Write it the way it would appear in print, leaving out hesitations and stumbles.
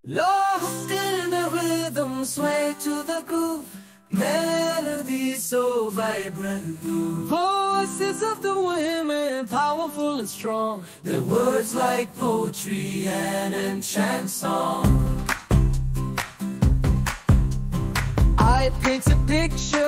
Lost in the rhythm, sway to the groove, melody so vibrant new. Voices of the women, powerful and strong, their words like poetry and enchant song. I paint a picture